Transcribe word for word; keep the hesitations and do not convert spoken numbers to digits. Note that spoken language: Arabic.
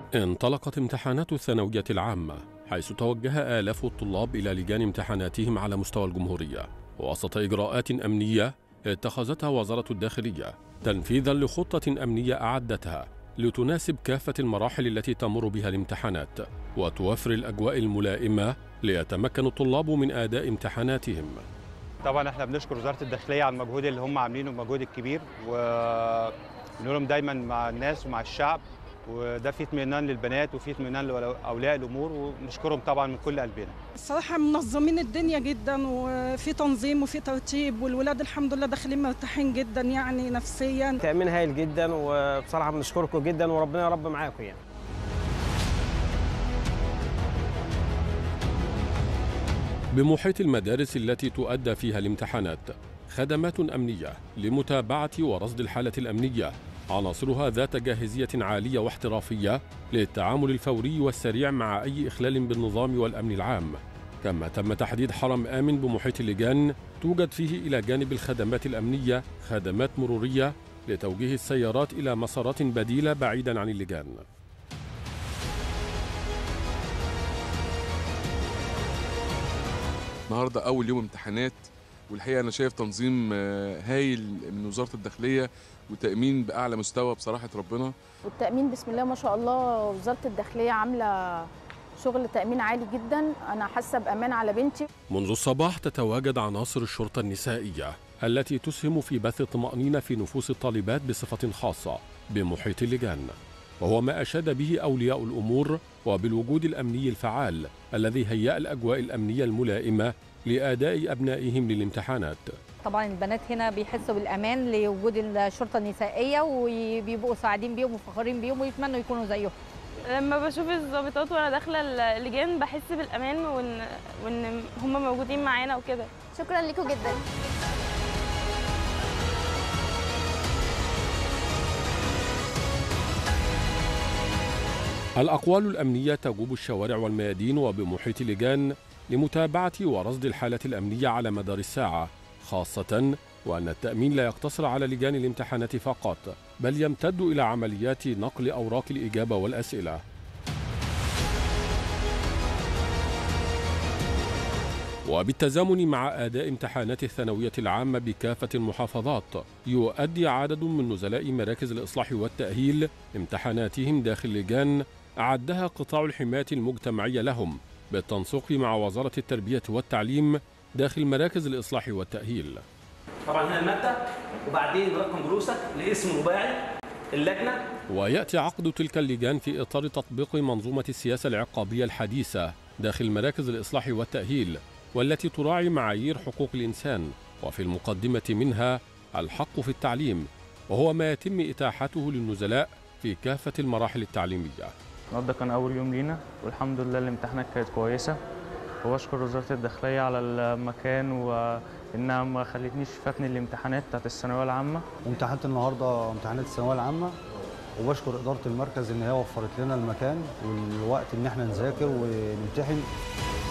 انطلقت امتحانات الثانوية العامة، حيث توجه آلاف الطلاب إلى لجان امتحاناتهم على مستوى الجمهورية وسط إجراءات أمنية اتخذتها وزارة الداخلية تنفيذا لخطة أمنية أعدتها لتناسب كافة المراحل التي تمر بها الامتحانات وتوفر الأجواء الملائمة ليتمكن الطلاب من أداء امتحاناتهم. طبعا احنا بنشكر وزارة الداخلية على المجهود اللي هم عاملينه، المجهود الكبير، ونقول لهم دايما مع الناس ومع الشعب، وده فيه اطمئنان للبنات وفيه اطمئنان لاولياء الامور، ونشكرهم طبعا من كل قلبنا. الصراحه منظمين الدنيا جدا وفي تنظيم وفي ترتيب، والولاد الحمد لله داخلين مرتاحين جدا يعني نفسيا. تأمين هايل جدا، وبصراحه بنشكركم جدا وربنا يا رب معاكم يعني. بمحيط المدارس التي تؤدى فيها الامتحانات خدمات أمنية لمتابعة ورصد الحالة الأمنية، عناصرها ذات جاهزية عالية واحترافية للتعامل الفوري والسريع مع أي إخلال بالنظام والأمن العام. كما تم تحديد حرم آمن بمحيط اللجان توجد فيه إلى جانب الخدمات الأمنية خدمات مرورية لتوجيه السيارات إلى مسارات بديلة بعيدا عن اللجان. النهارده أول يوم امتحانات، والحقيقة أنا شايف تنظيم هايل من وزارة الداخلية وتأمين بأعلى مستوى بصراحة ربنا. والتأمين بسم الله ما شاء الله، وزارة الداخلية عاملة شغل تأمين عالي جدا، أنا حاسة بأمان على بنتي. منذ الصباح تتواجد عناصر الشرطة النسائية التي تسهم في بث الطمأنينة في نفوس الطالبات بصفة خاصة بمحيط اللجان، وهو ما أشاد به أولياء الأمور، وبالوجود الأمني الفعال الذي هيأ الأجواء الأمنية الملائمة لأداء أبنائهم للامتحانات. طبعا البنات هنا بيحسوا بالأمان لوجود الشرطة النسائية، وبيبقوا سعيدين بيهم وفخورين بيهم ويتمنوا يكونوا زيهم. لما بشوف الضابطات وانا داخله اللجان بحس بالامان وان وان هم موجودين معانا وكده. شكرا لكم جدا. الأقوال الأمنية تجوب الشوارع والميادين وبمحيط اللجان لمتابعة ورصد الحالة الأمنية على مدار الساعة، خاصة وأن التأمين لا يقتصر على لجان الامتحانات فقط، بل يمتد إلى عمليات نقل أوراق الإجابة والأسئلة. وبالتزامن مع أداء امتحانات الثانوية العامة بكافة المحافظات، يؤدي عدد من نزلاء مراكز الإصلاح والتأهيل امتحاناتهم داخل لجان أعدها قطاع الحماية المجتمعية لهم بالتنسيق مع وزارة التربية والتعليم داخل مراكز الإصلاح والتأهيل. طبعا هنا المادة وبعدين رقم جلوسك لاسم مباعث اللجنة. ويأتي عقد تلك اللجان في إطار تطبيق منظومة السياسة العقابية الحديثة داخل مراكز الإصلاح والتأهيل، والتي تراعي معايير حقوق الإنسان، وفي المقدمة منها الحق في التعليم، وهو ما يتم إتاحته للنزلاء في كافة المراحل التعليمية. النهارده كان أول يوم لينا، والحمد لله الامتحانات كانت كويسة، وبشكر وزارة الداخلية على المكان وإنها ما خلتنيش فاتني الامتحانات بتاعت الثانوية العامة. امتحنت النهارده امتحانات الثانوية العامة، وبشكر إدارة المركز إن هي وفرت لنا المكان والوقت إن احنا نذاكر ونمتحن.